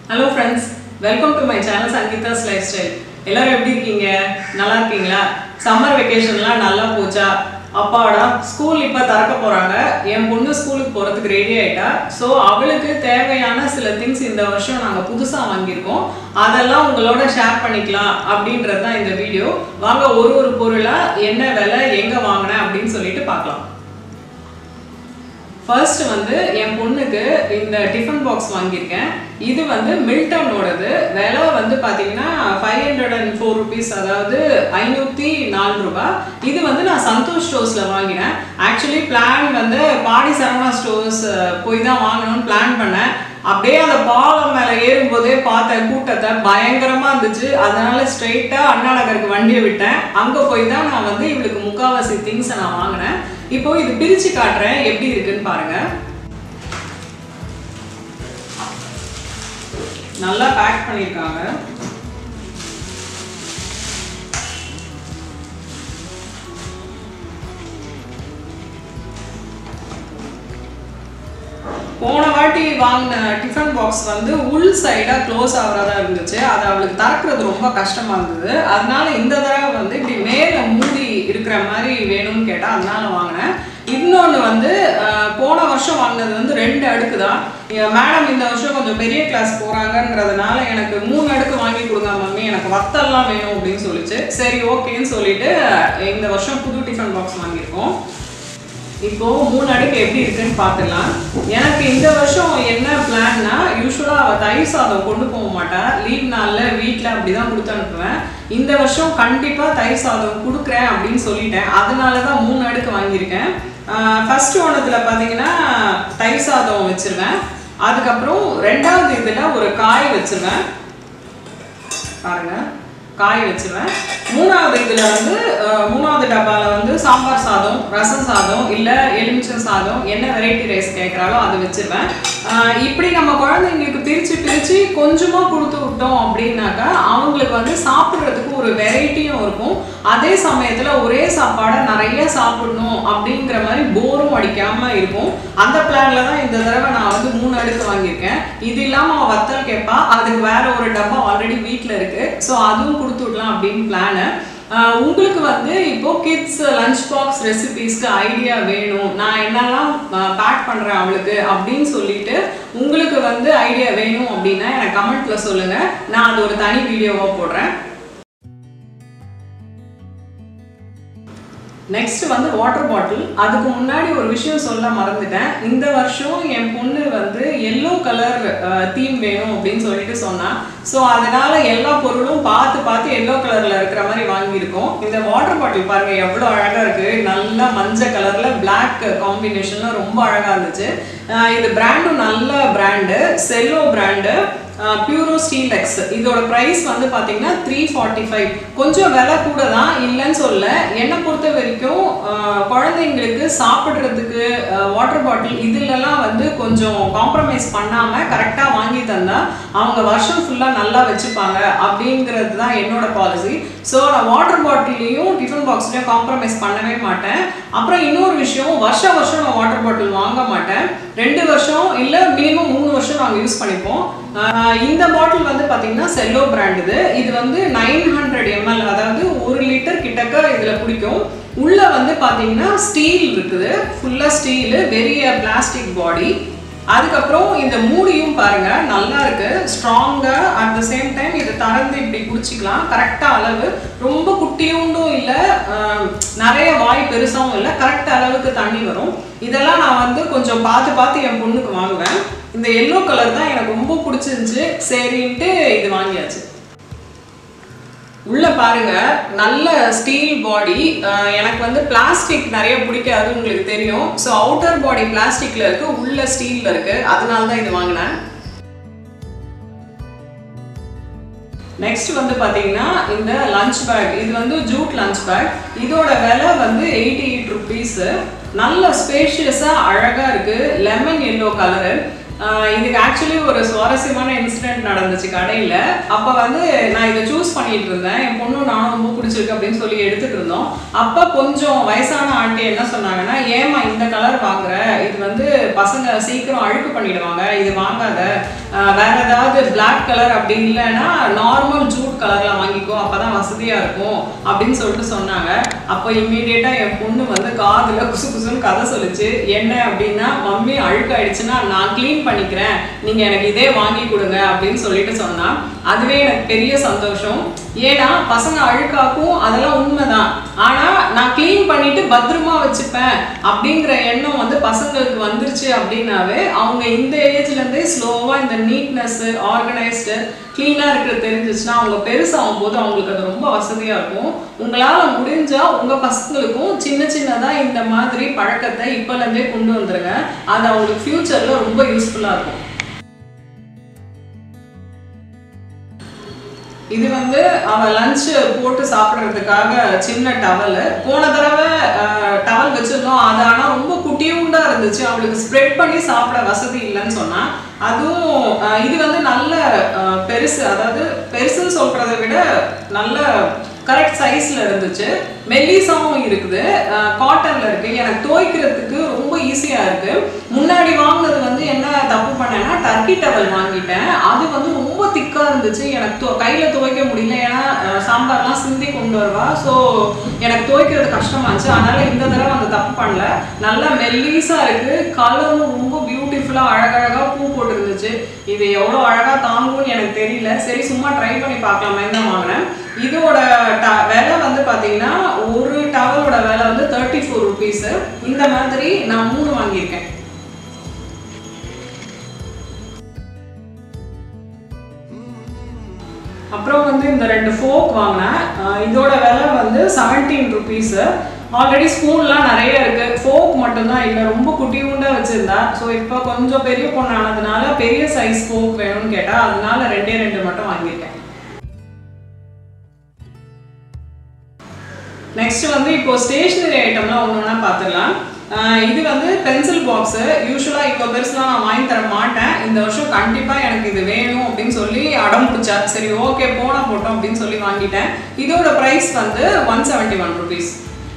Hello friends, welcome to my channel Sangeeta's Lifestyle. எல்லாரும் எப்படி இருக்கீங்க? நல்லா இருக்கீங்களா? சம்மர் வெகேஷன்லாம் நல்லா போச்சா? அப்பாடா ஸ்கூல் இப்ப தரக்க போறாங்க. என் பொண்ணு ஸ்கூலுக்கு போறதுக்கு ரெடி ஆயிட்டா. சோ அவளுக்கு தேவையான சில things இந்த வருஷம் நாங்க புதுசா வாங்கியிருக்கோம். அதெல்லாம் உங்களோட ஷேர் பண்ணிக்கலாம் அப்படின்றது தான் இந்த வீடியோ. வாங்க ஒரு பொருளா என்ன விலை எங்க வாங்குனேன் அப்படினு சொல்லிட்டு பார்க்கலாம். First வந்து என் பொண்ணுக்கு இந்த டிஃபன் பாக்ஸ் வாங்கியிருக்கேன். இது வந்து மில்டனோடது. விலை வந்து பாத்தீங்கன்னா 504 rupees, அதாவது 504 ரூபாய். இது வந்து நான் சந்தோஷ் ஸ்டோர்ஸ்ல வாங்கினேன். ஆக்சுவலி பிளான் வந்து பாடி சரவணா ஸ்டோர்ஸ் போய் தான் வாங்கணும்னு பிளான் பண்ணேன். அப்படியே அந்த பாலம் மேல ஏறும்போதே பார்த்த கூட்டத்தை பயங்கரமா இருந்துச்சு. அதனால ஸ்ட்ரெயிட்டா அண்ணா நகருக்கு வண்டியை விட்டேன். அங்க போய் தான் நான் வந்து இவளுக்கு முக்காவாசி திங்ஸ் நான் வாங்கினேன். இப்போ இது பிரிச்சு காட்டுறேன் எப்படி இருக்குன்னு பாருங்க. நல்லா பேக் பண்ணிருக்காங்க. போன வாட்டி வாங்கின டிஃபன் பாக்ஸ் வந்து உள் சைடா க்ளோஸ் ஆகிறதா இருந்துச்சு. அது அவளுக்கு திறக்கிறது ரொம்ப கஷ்டமா இருந்தது. அதனால இந்த தடவை வந்து இப்படி மேலே மூடி இருக்கிற மாதிரி வேணும்னு கேட்டா அதனால வாங்கினேன். இன்னொன்று வந்து போன வருஷம் வாங்கினது வந்து 2 அடுக்கு தான். மேடம் இந்த வருஷம் கொஞ்சம் பெரிய கிளாஸ் போறாங்கன்றதுனால எனக்கு 3 அடுக்கு வாங்கி கொடுங்க மம்மி, எனக்கு வத்தல்லாம் வேணும் அப்படின்னு சொல்லிச்சு. சரி ஓகேன்னு சொல்லிட்டு இந்த வருஷம் புது டிஃபன் பாக்ஸ் வாங்கியிருக்கோம். இப்போ 3 அடுக்கு எப்படி இருக்குன்னு பார்த்துடலாம். எனக்கு இந்த வருஷம் என்ன பிளான்னா, யூஸ்வலாக அவள் தயிர் சாதம் கொண்டு போக மாட்டா. லீவ் நாளில் வீட்டில் அப்படி தான் கொடுத்து அனுப்புவேன். இந்த வருஷம் கண்டிப்பாக தயிர் சாதம் கொடுக்குறேன் அப்படின்னு சொல்லிட்டேன். அதனால தான் 3 அடுக்கு வாங்கியிருக்கேன். ஃபர்ஸ்ட் ஒன்றத்தில் பார்த்தீங்கன்னா தயிர் சாதம் வச்சுருவேன். அதுக்கப்புறம் 2வது இதில் ஒரு காய் வச்சுருவேன். பாருங்கள், காய் வச்சுருவேன். 3வது இதில் வந்து 3வது டப்பாவில் வந்து சாம்பார் சாதம், ரசம் சாதம், இல்லை எலுமிச்சம் சாதம், என்ன வெரைட்டி ரைஸ் கேட்குறாலோ அது வச்சுருவேன். இப்படி நம்ம குழந்தைங்களுக்கு பிரித்து கொஞ்சமாக கொடுத்து விட்டோம் அப்படின்னாக்கா அவங்களுக்கு வந்து சாப்பிட்றதுக்கு ஒரு வெரைட்டியும் இருக்கும். அதே சமயத்தில் ஒரே சாப்பாடை நிறைய சாப்பிடணும் அப்படிங்கிற மாதிரி போரும் அடிக்காமல் இருக்கும். அந்த பிளானில் தான் இந்த தடவை நான் வந்து 3 அடுக்கு வாங்கியிருக்கேன். இது இல்லாமல் அவள் வத்தல் கேட்பா. அதுக்கு வேற ஒரு டப்பா ஆல்ரெடி வீட்டில் இருக்குது. ஸோ அதுவும் கொடுத்து விடலாம் அப்படின்னு பிளானு. உங்களுக்கு வந்து இப்போ கிட்ஸ் லஞ்ச் பாக்ஸ் ரெசிபீஸ்க்கு ஐடியா வேணும், நான் என்னெல்லாம் பேக் பண்ணுறேன் அவளுக்கு அப்படின்னு சொல்லிட்டு உங்களுக்கு வந்து ஐடியா வேணும் அப்படின்னா எனக்கு கமெண்ட்ல சொல்லுங்க. நான் அது ஒரு தனி வீடியோவாக போடுறேன். நெக்ஸ்ட் வந்து வாட்டர் பாட்டில். அதுக்கு முன்னாடி ஒரு விஷயம் சொல்ல மறந்துட்டேன். இந்த வருஷம் என் பொண்ணு வந்து எல்லோ கலர் தீம் வேணும் அப்படின்னு சொல்லிட்டு சொன்னா. ஸோ அதனால எல்லா பொருளும் பார்த்து எல்லோ கலர்ல இருக்கிற மாதிரி வாங்கியிருக்கோம். இந்த வாட்டர் பாட்டில் பாருங்க எவ்வளோ அழகா இருக்கு. நல்லா மஞ்சள் கலர்ல பிளாக் காம்பினேஷன்ல ரொம்ப அழகா இருந்துச்சு. இது பிராண்டும் நல்ல brand, Cello brand, Puro steel X. இதோட ப்ரைஸ் வந்து பார்த்தீங்கன்னா 345. கொஞ்சம் விலை கூட தான், இல்லைன்னு சொல்ல. என்னை பொறுத்த வரைக்கும் குழந்தைங்களுக்கு சாப்பிட்றதுக்கு வாட்டர் பாட்டில் இதுலலாம் வந்து கொஞ்சம் காம்ப்ரமைஸ் பண்ணாமல் கரெக்டாக வாங்கி தந்தா அவங்க வருஷம் ஃபுல்லாக நல்லா வச்சுப்பாங்க அப்படிங்கிறது தான் என்னோட பாலிசி. ஸோ நான் வாட்டர் பாட்டிலையும் டிஃபன் பாக்ஸ்லையும் காம்ப்ரமைஸ் பண்ணவே மாட்டேன். அப்புறம் இன்னொரு விஷயம், வருஷம் நான் வாட்டர் பாட்டில் வாங்க மாட்டேன். 2 வருஷம் இல்லை மினிமம் 3 வருஷம் நாங்கள் யூஸ் பண்ணிப்போம். இந்த பாட்டில் வந்து பார்த்தீங்கன்னா செல்லோ பிராண்ட். இது வந்து 900 ml, அதாவது 1 லிட்டர் கிட்டக்க இதில் பிடிக்கும். உள்ள வந்து பார்த்தீங்கன்னா ஸ்டீல் இருக்குது, ஃபுல்லாக ஸ்டீலு, பெரிய பிளாஸ்டிக் பாடி. அதுக்கப்புறம் இந்த மூடியும் பாருங்க நல்லா இருக்கு, ஸ்ட்ராங்கா. அட் த சேம் டைம் இது திறந்து இப்படி குடிச்சிக்கலாம். கரெக்டா அளவு, ரொம்ப குட்டியுண்டும் இல்லை, நிறைய வாய் பெருசாகவும் இல்லை, கரெக்ட் அளவுக்கு தண்ணி வரும். இதெல்லாம் நான் வந்து கொஞ்சம் பார்த்து என் பொண்ணுக்கு வாங்குவேன். இந்த எல்லோ கலர் தான் எனக்கு ரொம்ப பிடிச்சிருந்துச்சு, சரின்ட்டு இது வாங்கியாச்சு. உள்ள பாருங்க நல்ல ஸ்டீல் பாடி. எனக்கு வந்து பிளாஸ்டிக் நிறைய பிடிக்காது, உங்களுக்கு தெரியும். ஸோ அவுட்டர் பாடி பிளாஸ்டிக்ல இருக்கு, உள்ள ஸ்டீல்ல இருக்கு. அதனால தான் இது வாங்கினேன். நெக்ஸ்ட் வந்து பார்த்தீங்கன்னா இந்த லஞ்ச் பேக். இது வந்து ஜூட் லஞ்ச் பேக். இதோட விலை வந்து 88 rupees. நல்ல ஸ்பேஷியஸாக அழகாக இருக்குது. Lemon yellow colour. இதுக்கு ஆக்சுவலி ஒரு சுவாரஸ்யமான இன்சிடென்ட் நடந்துச்சு கடையில். அப்போ வந்து நான் இதை சூஸ் பண்ணிட்டு இருந்தேன். என் பொண்ணு நானும் ரொம்ப பிடிச்சிருக்கு அப்படின்னு சொல்லி எடுத்துட்டு இருந்தோம். அப்போ கொஞ்சம் வயசான ஆண்டி என்ன சொன்னாங்கன்னா, ஏமா இந்த கலர் வாங்குற, இது வந்து பசங்க சீக்கிரம் அழுக்கு பண்ணிடுவாங்க, இது வாங்காத, வேற ஏதாவது பிளாக் கலர் அப்படி இல்லைன்னா நார்மல் ஜூட் கலர்ல வாங்கிக்கோ, அப்பதான் வசதியா இருக்கும் அப்படின்னு சொல்லிட்டு சொன்னாங்க. அப்போ இம்மீடியட்டா என் பொண்ணு வந்து காதுல குசு குசுன்னு கதை சொல்லிச்சு. என்ன அப்படின்னா, மம்மி அழுக்காயிடுச்சுன்னா நான் கிளீன் பண்ணிக்கிறேன், நீங்க எனக்கு இதே வாங்கி கொடுங்க அப்படின்னு சொல்லிட்டு சொன்னா. அதுவே எனக்கு பெரிய சந்தோஷம். ஏன்னா பசங்க அழுக்காக்கும், அதெல்லாம் உண்மைதான். ஆனா நான் கிளீன் பண்ணிட்டு பத்திரமா வச்சுப்பேன் அப்படிங்கிற எண்ணம் வந்து பசங்களுக்கு வந்துருச்சு அப்படின்னாவே அவங்க இந்த ஏஜ்ல இருந்தே ஸ்லோவா இந்த நீட்னஸ், ஆர்கனைஸ்டு, கிளீனா இருக்கிறது தெரிஞ்சிச்சுன்னா அவங்க பெருசாகும் போது அவங்களுக்கு அது ரொம்ப வசதியா இருக்கும். உங்களால முடிஞ்சா உங்க பசங்களுக்கும் சின்ன சின்னதா இந்த மாதிரி பழக்கத்தை இப்பல இருந்தே கொண்டு வந்துருங்க. அது அவங்களுக்கு ஃபியூச்சர்ல ரொம்ப யூஸ்ஃபுல்லா இருக்கும். இது வந்து அவ லஞ்ச் போட்டு சாப்பிட்றதுக்காக சின்ன டவல். போன தடவை டவல் வச்சிருந்தோம், அது ஆனால் ரொம்ப குட்டியூண்டா இருந்துச்சு, அவளுக்கு ஸ்ப்ரெட் பண்ணி சாப்பிட வசதி இல்லைன்னு சொன்னா. அதுவும் இது வந்து நல்ல பெருசு, அதாவது பெருசுன்னு சொல்றதை விட நல்ல கரெக்ட் சைஸ்ல இருந்துச்சு. மெல்லிசாவும் இருக்குது, காட்டன்ல இருக்கு. எனக்கு துவைக்கிறதுக்கு ரொம்ப ஈஸியா இருக்கு. முன்னாடி வாங்கினது வந்து என்ன தப்பு பண்ணேன்னா, டர்க்கி டவல் வாங்கிட்டேன். அது வந்து ரொம்ப திக்கா இருந்துச்சு, எனக்கு கையில துவைக்க முடியல. ஏன்னா சாம்பார்லாம் சிந்தி கொண்டு வருவா, ஸோ எனக்கு துவைக்கிறது கஷ்டமா இருந்துச்சு. அதனால இந்த தடவை அந்த தப்பு பண்ணல. நல்லா மெல்லிசா இருக்கு, கலரும் ரொம்ப பியூட்டிஃபுல்லா அழகழகா பூ போட்டு இருந்துச்சு. இது எவ்வளோ அழகா தாங்கும்னு எனக்கு தெரியல. சரி சும்மா ட்ரை பண்ணி பார்க்கலாமே தான் வாங்கினேன். இதோட விலை வந்து பார்த்தீங்கன்னா, ஒரு டவலோட விலை வந்து 34 rupees. இந்த மாதிரி நான் 3 வாங்கியிருக்கேன். அப்புறம் வந்து இந்த 2 ஃபோக் வாங்கினேன். இதோட விலை வந்து 17 rupees. ஆல்ரெடி ஸ்பூன்லாம் நிறைய இருக்கு, ஃபோக் மட்டும்தான் இல்லை, ரொம்ப குட்டியூண்டா வச்சிருந்தா. ஸோ இப்போ கொஞ்சம் பெரிய பொண்ணானதுனால பெரிய சைஸ் ஃபோக் வேணும்னு கேட்டா, அதனால 2 மட்டும் வாங்கியிருக்கேன். நெக்ஸ்ட் வந்து இப்போ ஸ்டேஷனரி ஐட்டம்லாம் ஒன்று பார்த்துடலாம். இது வந்து பென்சில் பாக்ஸு. யூஸ்வலாக இப்போ பெருசுலாம் நான் வாங்கி தர மாட்டேன். இந்த வருஷம் கண்டிப்பாக எனக்கு இது வேணும் அப்படின்னு சொல்லி அடம் பிடிச்சா. சரி ஓகே போட்டோம் அப்படின்னு சொல்லி வாங்கிட்டேன். இதோட ப்ரைஸ் வந்து 171 rupees.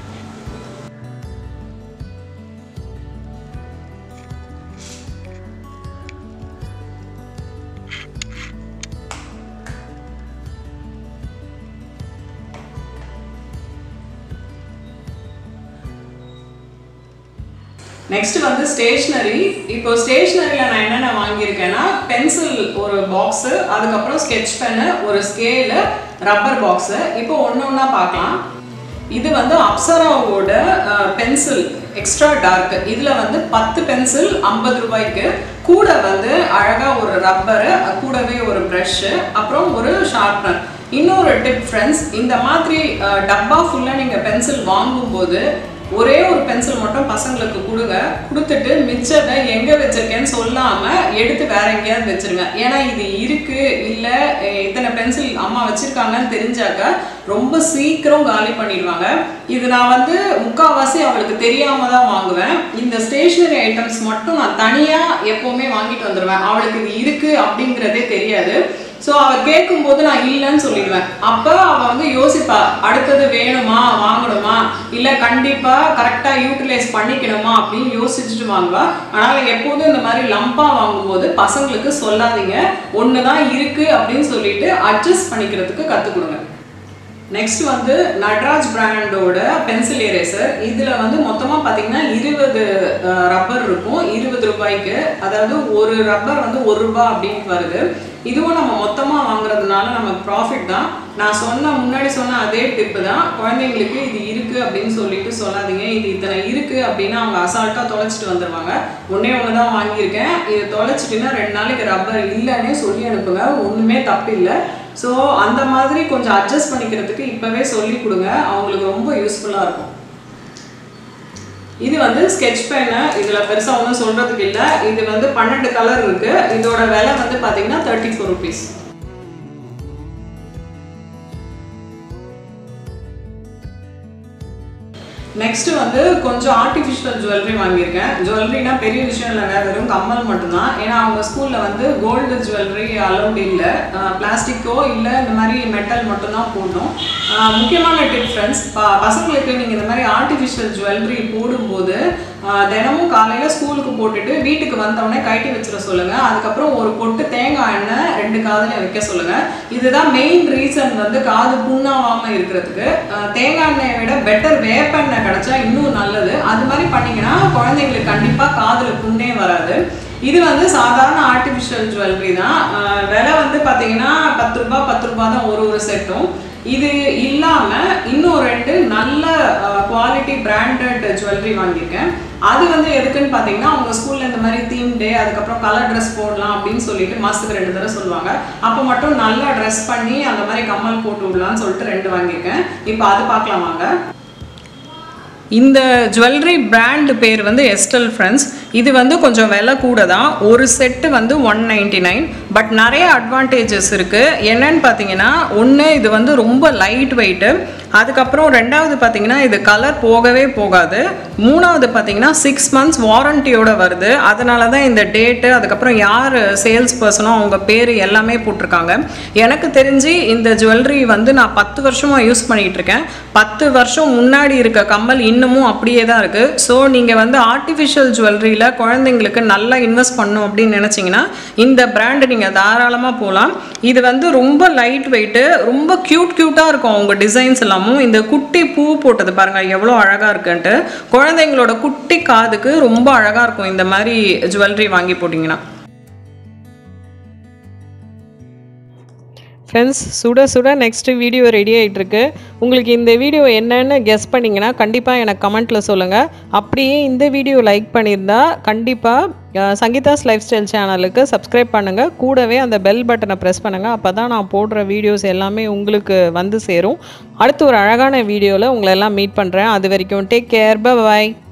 நெக்ஸ்ட் வந்து ஸ்டேஷ்னரி. இப்போ ஸ்டேஷ்னரியில் நான் என்னென்ன வாங்கியிருக்கேன்னா, பென்சில் ஒரு பாக்ஸு, அதுக்கப்புறம் ஸ்கெட்ச் பென்னு, ஒரு ஸ்கேலு, ரப்பர் பாக்ஸு. இப்போ ஒன்று ஒன்றா பார்க்கலாம். இது வந்து அப்சராவோட பென்சில் எக்ஸ்ட்ரா டார்க். இதில் வந்து 10 பென்சில் 50 ரூபாய்க்கு. கூட வந்து அழகாக ஒரு ரப்பரு, கூடவே ஒரு ப்ரஷ்ஷு, அப்புறம் ஒரு ஷார்ப்னர். இன்னொரு டிப் ஃப்ரெண்ட்ஸ், இந்த மாதிரி டப்பா ஃபுல்லாக நீங்கள் பென்சில் வாங்கும்போது ஒரே ஒரு பென்சில் மட்டும் பசங்களுக்கு கொடுங்க. கொடுத்துட்டு மிச்சத்தை எங்கே வச்சிருக்கேன்னு சொல்லாமல் எடுத்து வேற எங்கேயாவது வச்சிருங்க. ஏன்னா இது இருக்கு இல்லை இத்தனை பென்சில் அம்மா வச்சிருக்காங்கன்னு தெரிஞ்சாக்க ரொம்ப சீக்கிரம் காலி பண்ணிடுவாங்க. இது நான் வந்து முக்கால்வாசி அவளுக்கு தெரியாம தான் வாங்குவேன். இந்த ஸ்டேஷனரி ஐட்டம்ஸ் மட்டும் நான் தனியாக எப்போவுமே வாங்கிட்டு வந்துடுவேன். அவளுக்கு இது இருக்கு அப்படிங்கிறதே தெரியாது. ஸோ அவள் கேட்கும்போது நான் இல்லைன்னு சொல்லிடுவேன். அப்போ அவள் வந்து யோசிப்பா, அடுத்தது வேணுமா வாங்கணுமா இல்லை கண்டிப்பாக கரெக்டாக யூட்டிலைஸ் பண்ணிக்கணுமா அப்படின்னு யோசிச்சுட்டு வாங்குவா. அதனால் எப்போதும் இந்த மாதிரி லம்பாக வாங்கும்போது பசங்களுக்கு சொல்லாதீங்க, ஒன்று தான் இருக்குது அப்படின்னு சொல்லிட்டு அட்ஜஸ்ட் பண்ணிக்கிறதுக்கு கற்றுக் கொடுங்க. நெக்ஸ்ட் வந்து நட்ராஜ் பிராண்டோட பென்சில் எரேசர். இதில் வந்து மொத்தமாக பார்த்தீங்கன்னா 20 ரப்பர் இருக்கும் 20 ரூபாய்க்கு. அதாவது ஒரு ரப்பர் வந்து 1 ரூபா அப்படின்ட்டு வருது. இதுவும் நம்ம மொத்தமாக வாங்குறதுனால நமக்கு ப்ராஃபிட் தான். நான் முன்னாடி சொன்ன அதே டிப்பு தான். குழந்தைங்களுக்கு இது இருக்குது அப்படின்னு சொல்லிட்டு சொல்லாதீங்க. இது இத்தனை இருக்குது அப்படின்னா அவங்க அசால்ட்டாக தொலைச்சிட்டு வந்துடுவாங்க. ஒன்றே ஒன்று தான் வாங்கியிருக்கேன், இது தொலைச்சிட்டுன்னா 2 நாளைக்கு ரப்பர் இல்லைன்னே சொல்லி அனுப்புங்க, ஒன்றுமே தப்பு இல்லை. ஸோ அந்த மாதிரி கொஞ்சம் அட்ஜஸ்ட் பண்ணிக்கிறதுக்கு இப்போவே சொல்லி கொடுங்க, அவங்களுக்கு ரொம்ப யூஸ்ஃபுல்லாக இருக்கும். இது வந்து ஸ்கெட்ச் பென்னு. இதில் பெருசாக ஒன்றும் சொல்கிறதுக்கு இல்லை. இது வந்து 12 கலர் இருக்குது. இதோட விலை வந்து பார்த்தீங்கன்னா 34 rupees. நெக்ஸ்ட் வந்து கொஞ்சம் ஆர்டிஃபிஷியல் ஜுவல்லரி வாங்கியிருக்கேன். ஜுவல்லரினா பெரிய விஷயம் இல்லைங்க, வெறும் கம்மல் மட்டும்தான். ஏன்னா அவங்க ஸ்கூலில் வந்து கோல்டு ஜுவல்லரி அலௌடு இல்லை, பிளாஸ்டிக்கோ இல்லை இந்த மாதிரி மெட்டல் மட்டும்தான் போடணும். முக்கியமான டிப் ஃப்ரெண்ட்ஸ், பசங்களுக்கு நீங்கள் இந்த மாதிரி ஆர்டிஃபிஷியல் ஜுவல்லரி போடும்போது தினமும் காலையில் ஸ்கூலுக்கு போட்டுட்டு வீட்டுக்கு வந்தவொடனே கட்டி வச்சிட சொல்லுங்கள். அதுக்கப்புறம் ஒரு பொட்டு தேங்காய் எண்ணெய் 2 காதுலையும் வைக்க சொல்லுங்கள். இதுதான் மெயின் ரீசன் வந்து காது புண்ணாகாமல் இருக்கிறதுக்கு. தேங்காய் எண்ணெயை விட பெட்டர் வேப்பெண்ணெய் கிடைச்சா இன்னும் நல்லது. அது மாதிரி பண்ணிங்கன்னா குழந்தைங்களுக்கு கண்டிப்பாக காதில் புண்ணே வராது. இது வந்து சாதாரண ஆர்டிஃபிஷியல் ஜுவல்லரி தான். விலை வந்து பார்த்தீங்கன்னா 10 ரூபா தான் ஒரு செட்டும். இது இல்லாமல் இன்னும் 2 நல்ல குவாலிட்டி பிராண்டட் ஜுவல்லரி வாங்கியிருக்கேன். அது வந்து எதுக்குன்னு பார்த்தீங்கன்னா அவங்க ஸ்கூலில் இந்த மாதிரி தீம் டே அதுக்கப்புறம் கலர் ட்ரெஸ் போடலாம் அப்படின்னு சொல்லிட்டு மாதத்துக்கு 2 தடவை சொல்லுவாங்க. அப்போ மட்டும் நல்லா ட்ரெஸ் பண்ணி அந்த மாதிரி கம்மல் போட்டு விடலான்னு சொல்லிட்டு 2 வாங்கியிருக்கேன். இப்போ அது பார்க்கலாம் வாங்க. இந்த ஜுவல்லரி பிராண்ட் பேர் வந்து எஸ்டல் ஃப்ரெண்ட்ஸ். இது வந்து கொஞ்சம் விலை கூட தான். ஒரு செட்டு வந்து 199. பட் நிறைய அட்வான்டேஜஸ் இருக்குது. என்னன்னு பார்த்தீங்கன்னா, ஒன்று இது வந்து ரொம்ப லைட் வெயிட்டு. அதுக்கப்புறம் 2வது பார்த்தீங்கன்னா இது கலர் போகவே போகாது. 3வது பார்த்தீங்கன்னா 6 months வாரண்டியோட வருது. அதனால தான் இந்த டேட்டு அதுக்கப்புறம் யார் சேல்ஸ் பர்சனோ அவங்க பேர் எல்லாமே போட்டிருக்காங்க. எனக்கு தெரிஞ்சு இந்த ஜுவல்லரி வந்து நான் 10 வருஷமாக யூஸ் பண்ணிகிட்டு இருக்கேன். 10 வருஷம் முன்னாடி இருக்க கம்மல் இன்னமும் அப்படியே தான் இருக்குது. ஸோ நீங்கள் வந்து ஆர்டிஃபிஷியல் ஜுவல்லரியில் குழந்தைங்களுக்கு நல்லா இன்வெஸ்ட் பண்ணணும் அப்படின்னு நினச்சிங்கன்னா இந்த பிராண்டு நீங்கள் தாராளமாக போகலாம். இது வந்து ரொம்ப லைட் வெயிட்டு, ரொம்ப க்யூட்டாக இருக்கும். அவங்க டிசைன்ஸ் எல்லாமும் இந்த குட்டி பூ போட்டது பாருங்கள் எவ்வளோ அழகாக இருக்குன்ட்டு. குழந்தைங்களோட குட்டி காதுக்கு ரொம்ப அழகாக இருக்கும் இந்த மாதிரி ஜுவல்லரி வாங்கி போட்டிங்கன்னா. ஃப்ரெண்ட்ஸ், சுட சுட நெக்ஸ்ட்டு வீடியோ ரெடி ஆகிட்டுருக்கு. உங்களுக்கு இந்த வீடியோ என்னன்னு கெஸ் பண்ணிங்கன்னா கண்டிப்பாக எனக்கு கமெண்ட்டில் சொல்லுங்கள். அப்படியே இந்த வீடியோ லைக் பண்ணியிருந்தா கண்டிப்பாக சங்கீதாஸ் லைஃப் ஸ்டைல் சேனலுக்கு சப்ஸ்கிரைப் பண்ணுங்கள். கூடவே அந்த பெல் பட்டனை ப்ரெஸ் பண்ணுங்கள். அப்போ தான் நான் போடுற வீடியோஸ் எல்லாமே உங்களுக்கு வந்து சேரும். அடுத்து ஒரு அழகான வீடியோவில் உங்களை எல்லாம் மீட் பண்ணுறேன். அது வரைக்கும் டேக் கேர், பை.